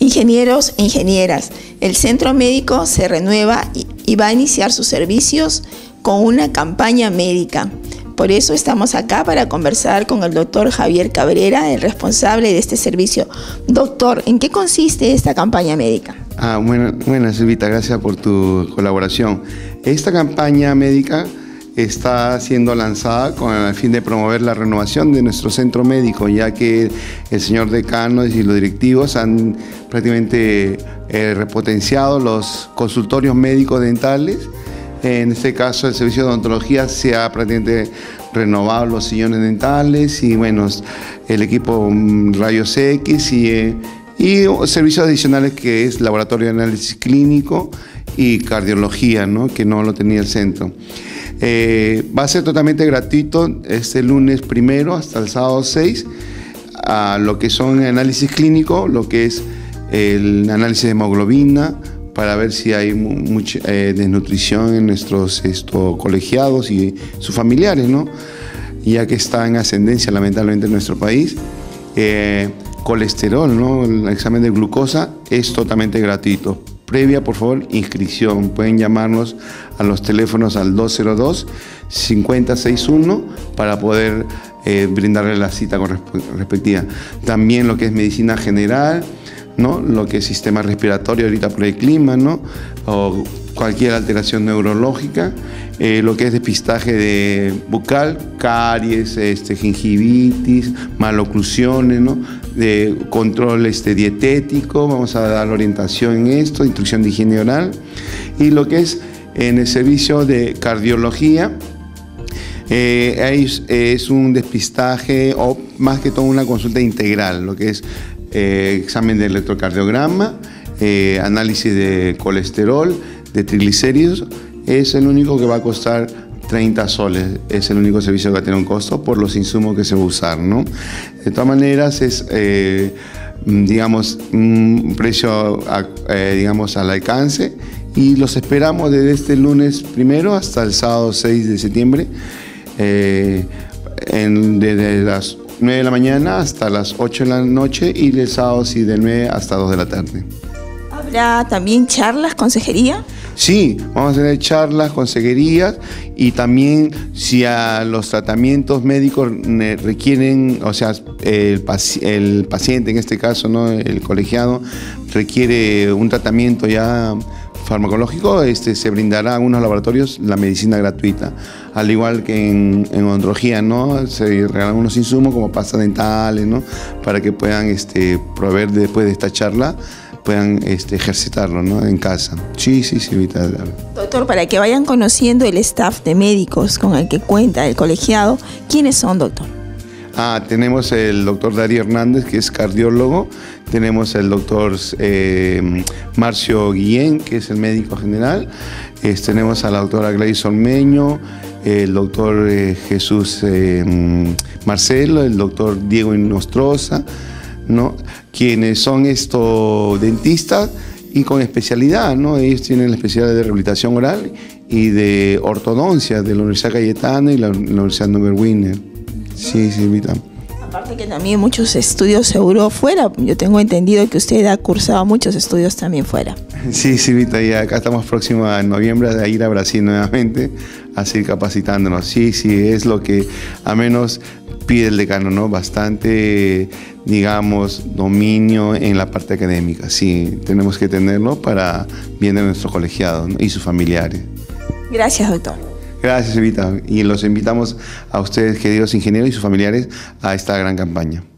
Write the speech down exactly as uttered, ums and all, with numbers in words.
Ingenieros e ingenieras, el centro médico se renueva y, y va a iniciar sus servicios con una campaña médica. Por eso estamos acá para conversar con el doctor Javier Cabrera, el responsable de este servicio. Doctor, ¿en qué consiste esta campaña médica? Ah, bueno, bueno, Silvita, gracias por tu colaboración. Esta campaña médica está siendo lanzada con el fin de promover la renovación de nuestro centro médico, ya que el señor decano y los directivos han prácticamente eh, repotenciado los consultorios médicos dentales. En este caso, el servicio de odontología se ha prácticamente renovado los sillones dentales y bueno, el equipo rayos X y, eh, y servicios adicionales que es laboratorio de análisis clínico y cardiología, ¿no? Que no lo tenía el centro. Eh, va a ser totalmente gratuito este lunes primero hasta el sábado seis, a lo que son análisis clínico, lo que es el análisis de hemoglobina, para ver si hay mucha eh, desnutrición en nuestros esto, colegiados y sus familiares, ¿no? Ya que está en ascendencia lamentablemente en nuestro país. Eh, colesterol, ¿no? El examen de glucosa es totalmente gratuito. Previa, por favor, inscripción. Pueden llamarnos a los teléfonos al dos cero dos, cinco cero seis uno para poder eh, brindarle la cita respectiva. También lo que es medicina general, ¿no? Lo que es sistema respiratorio ahorita por el clima, ¿no? O cualquier alteración neurológica, eh, lo que es depistaje de bucal, caries, este, gingivitis, maloclusiones, ¿no? De control este, dietético, vamos a dar orientación en esto, instrucción de higiene oral, y lo que es en el servicio de cardiología, eh, es, es un depistaje o más que todo una consulta integral, lo que es eh, examen de electrocardiograma, eh, análisis de colesterol, de triglicéridos. Es el único que va a costar treinta soles, es el único servicio que va a tener un costo por los insumos que se va a usar, ¿no? De todas maneras es, eh, digamos, un precio a, eh, digamos, al alcance, y los esperamos desde este lunes primero hasta el sábado seis de septiembre, eh, en, desde las nueve de la mañana hasta las ocho de la noche y el sábado sí de nueve hasta dos de la tarde. ¿Habrá también charlas, consejería? Sí, vamos a tener charlas, consejerías, y también si a los tratamientos médicos requieren, o sea, el, paci el paciente en este caso, ¿no? El colegiado requiere un tratamiento ya farmacológico, este, se brindará a algunos laboratorios la medicina gratuita, al igual que en, en odontología, ¿no? Se regalan unos insumos como pastas dentales, ¿no? Para que puedan este, proveer después de esta charla, puedan este, ejercitarlo, ¿no? En casa. Sí, sí, sí, ahorita. Doctor, para que vayan conociendo el staff de médicos con el que cuenta el colegiado, ¿quiénes son, doctor? Ah, tenemos el doctor Darío Hernández, que es cardiólogo. Tenemos el doctor eh, Marcio Guillén, que es el médico general. Eh, tenemos a la doctora Gladys Ormeño, el doctor eh, Jesús eh, Marcelo, el doctor Diego Inostroza, ¿no? Quienes son estos dentistas y con especialidad, ¿no? Ellos tienen la especialidad de rehabilitación oral y de ortodoncia de la Universidad Cayetana y la, la Universidad Norbert Wiener. Sí, sí, Vita. Aparte que también muchos estudios seguro fuera. Yo tengo entendido que usted ha cursado muchos estudios también fuera. Sí, sí, Vita, y acá estamos próximos a noviembre a ir a Brasil nuevamente a seguir capacitándonos. Sí, sí, es lo que a menos pide el decano, ¿no? Bastante, digamos, dominio en la parte académica. Sí, tenemos que tenerlo para bien de nuestro colegiado, ¿no? Y sus familiares. Gracias, doctor. Gracias, Evita. Y los invitamos a ustedes, queridos ingenieros y sus familiares, a esta gran campaña.